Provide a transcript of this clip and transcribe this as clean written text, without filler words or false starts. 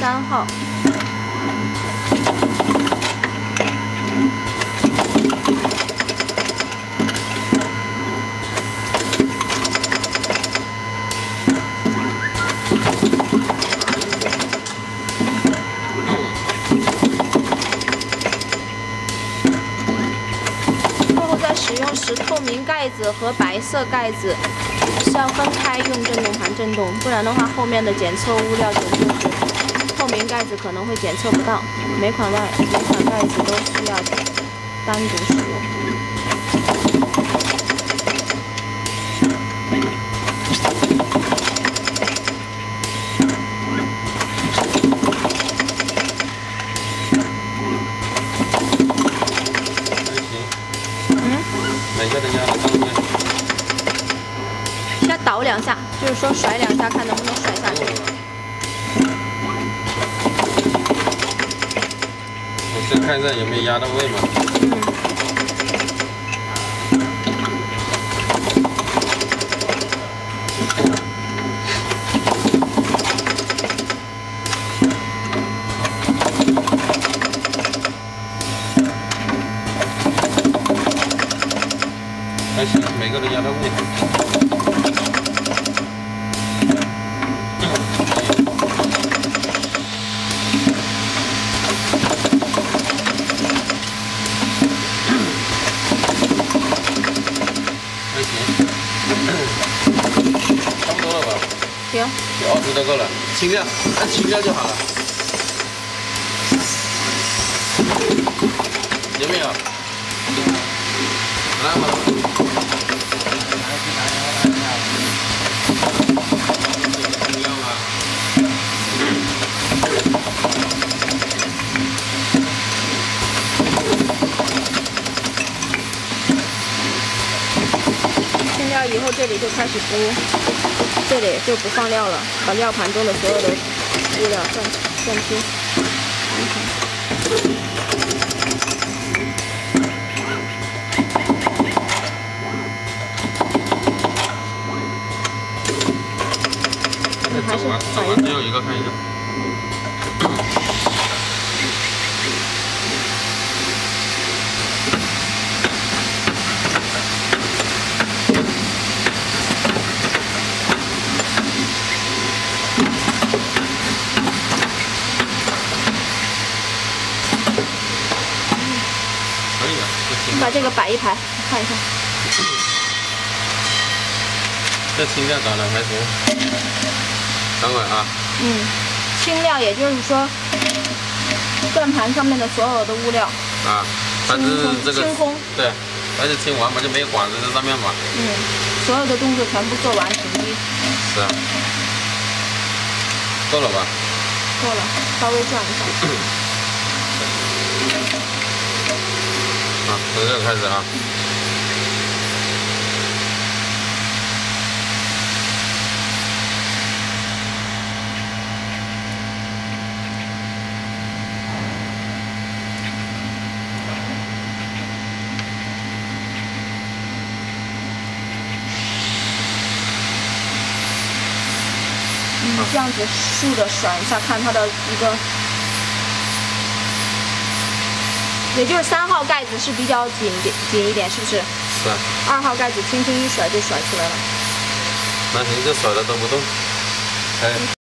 3号。 使用时，透明盖子和白色盖子是要分开用震动盘震动，不然的话后面的检测物料就是透明盖子可能会检测不到。每款盖子都需要单独使用。 每个人压的上面， 先倒2下，就是说甩2下，看能不能甩下去。 我先看一下有没有压到位嘛。还行，每个都压到位。还行，差不多了吧？ 行， 有20多个了，轻量，按轻量就好了。有没有？来嘛。 清料以后，这里就开始敷，这里就不放料了，把料盘中的所有的物料断清。还是走完最后一个看一下。可以的， 你把这个摆一排，看一下。 这轻量打的还行。等会啊。 轻料也就是说，转盘上面的所有的物料啊，它是这个清空。对， 而且清完嘛就没有管子在上面嘛。 所有的动作全部做完，停机。 是啊。够了吧？ 够了，稍微转一下。 啊，从这个开始啊。 这样子竖着甩一下，看它的一个，也就是3号盖子是比较紧一点，是不是？ 是啊。 2号盖子轻轻一甩就甩出来了。 那行，就甩了都不动。